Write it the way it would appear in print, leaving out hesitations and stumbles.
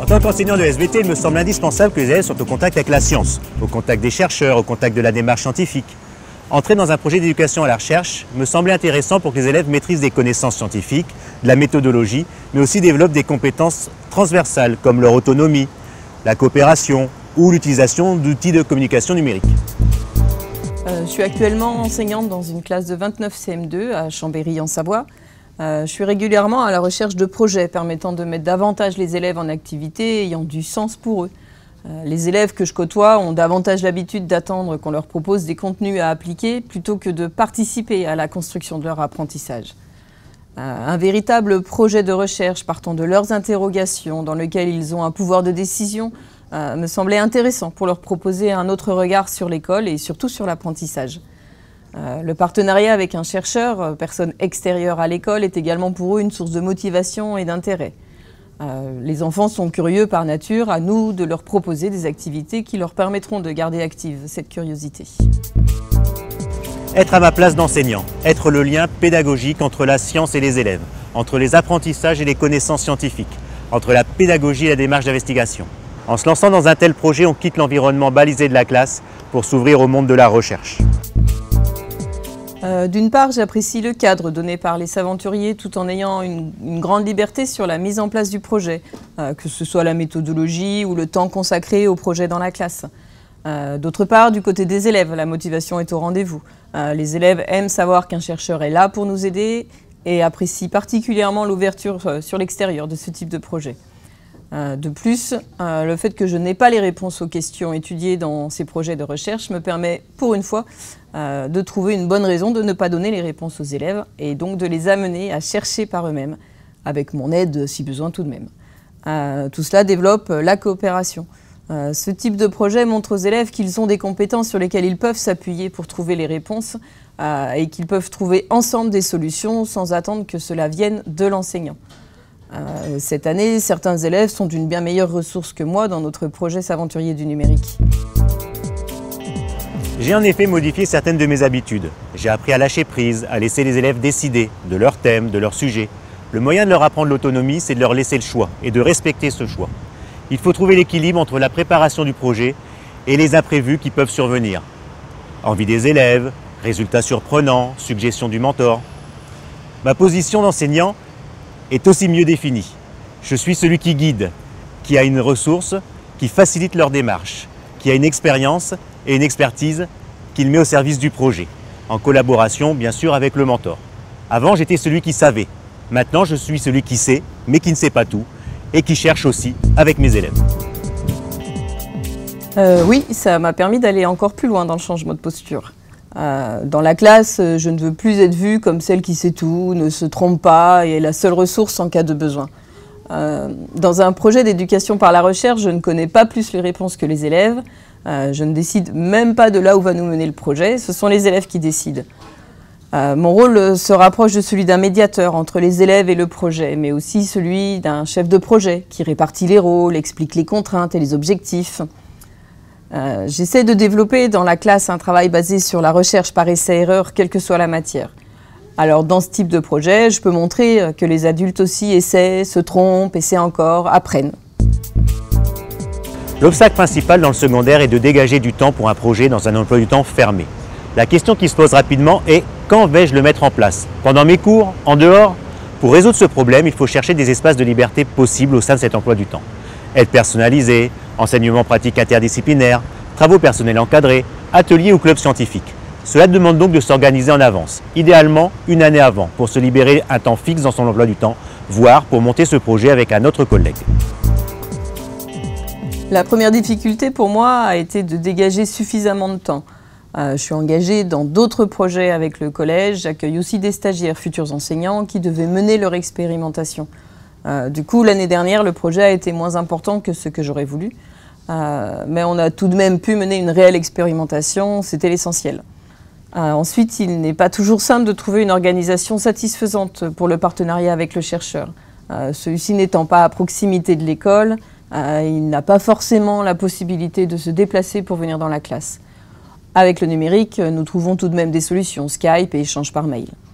tant qu'enseignant de SVT, il me semble indispensable que les élèves soient au contact avec la science, au contact des chercheurs, au contact de la démarche scientifique. Entrer dans un projet d'éducation à la recherche me semblait intéressant pour que les élèves maîtrisent des connaissances scientifiques, de la méthodologie, mais aussi développent des compétences transversales comme leur autonomie, la coopération ou l'utilisation d'outils de communication numérique. Je suis actuellement enseignante dans une classe de 29 CM2 à Chambéry en Savoie. Je suis régulièrement à la recherche de projets permettant de mettre davantage les élèves en activité ayant du sens pour eux. Les élèves que je côtoie ont davantage l'habitude d'attendre qu'on leur propose des contenus à appliquer plutôt que de participer à la construction de leur apprentissage. Un véritable projet de recherche partant de leurs interrogations dans lequel ils ont un pouvoir de décision me semblait intéressant pour leur proposer un autre regard sur l'école et surtout sur l'apprentissage. Le partenariat avec un chercheur, personne extérieure à l'école, est également pour eux une source de motivation et d'intérêt. Les enfants sont curieux par nature, à nous de leur proposer des activités qui leur permettront de garder active cette curiosité. Être à ma place d'enseignant, être le lien pédagogique entre la science et les élèves, entre les apprentissages et les connaissances scientifiques, entre la pédagogie et la démarche d'investigation. En se lançant dans un tel projet, on quitte l'environnement balisé de la classe pour s'ouvrir au monde de la recherche. D'une part, j'apprécie le cadre donné par les aventuriers tout en ayant une grande liberté sur la mise en place du projet, que ce soit la méthodologie ou le temps consacré au projet dans la classe. D'autre part, du côté des élèves, la motivation est au rendez-vous. Les élèves aiment savoir qu'un chercheur est là pour nous aider et apprécient particulièrement l'ouverture sur l'extérieur de ce type de projet. De plus, le fait que je n'ai pas les réponses aux questions étudiées dans ces projets de recherche me permet, pour une fois, de trouver une bonne raison de ne pas donner les réponses aux élèves et donc de les amener à chercher par eux-mêmes, avec mon aide si besoin tout de même. Tout cela développe la coopération. Ce type de projet montre aux élèves qu'ils ont des compétences sur lesquelles ils peuvent s'appuyer pour trouver les réponses et qu'ils peuvent trouver ensemble des solutions sans attendre que cela vienne de l'enseignant. Cette année, certains élèves sont d'une bien meilleure ressource que moi dans notre projet S'aventurier du numérique. J'ai en effet modifié certaines de mes habitudes. J'ai appris à lâcher prise, à laisser les élèves décider de leur thème, de leur sujet. Le moyen de leur apprendre l'autonomie, c'est de leur laisser le choix et de respecter ce choix. Il faut trouver l'équilibre entre la préparation du projet et les imprévus qui peuvent survenir. Envie des élèves, résultats surprenants, suggestions du mentor. Ma position d'enseignant est aussi mieux définie. Je suis celui qui guide, qui a une ressource, qui facilite leur démarche, qui a une expérience et une expertise qu'il met au service du projet, en collaboration bien sûr avec le mentor. Avant, j'étais celui qui savait. Maintenant, je suis celui qui sait, mais qui ne sait pas tout, et qui cherche aussi avec mes élèves. Oui, ça m'a permis d'aller encore plus loin dans le changement de posture. Dans la classe, je ne veux plus être vue comme celle qui sait tout, ne se trompe pas et est la seule ressource en cas de besoin. Dans un projet d'éducation par la recherche, je ne connais pas plus les réponses que les élèves. Je ne décide même pas de là où va nous mener le projet, ce sont les élèves qui décident. Mon rôle se rapproche de celui d'un médiateur entre les élèves et le projet, mais aussi celui d'un chef de projet qui répartit les rôles, explique les contraintes et les objectifs. J'essaie de développer dans la classe un travail basé sur la recherche par essai-erreur, quelle que soit la matière. Alors dans ce type de projet, je peux montrer que les adultes aussi essaient, se trompent, essaient encore, apprennent. L'obstacle principal dans le secondaire est de dégager du temps pour un projet dans un emploi du temps fermé. La question qui se pose rapidement est « quand vais-je le mettre en place ? Pendant mes cours ? En dehors ?» Pour résoudre ce problème, il faut chercher des espaces de liberté possibles au sein de cet emploi du temps. Aide personnalisée, enseignement pratique interdisciplinaire, travaux personnels encadrés, ateliers ou clubs scientifiques. Cela demande donc de s'organiser en avance, idéalement une année avant, pour se libérer un temps fixe dans son emploi du temps, voire pour monter ce projet avec un autre collègue. La première difficulté pour moi a été de dégager suffisamment de temps. Je suis engagée dans d'autres projets avec le collège, j'accueille aussi des stagiaires futurs enseignants qui devaient mener leur expérimentation. Du coup, l'année dernière, le projet a été moins important que ce que j'aurais voulu, mais on a tout de même pu mener une réelle expérimentation, c'était l'essentiel. Ensuite, il n'est pas toujours simple de trouver une organisation satisfaisante pour le partenariat avec le chercheur. Celui-ci n'étant pas à proximité de l'école, il n'a pas forcément la possibilité de se déplacer pour venir dans la classe. Avec le numérique, nous trouvons tout de même des solutions, Skype et échanges par mail.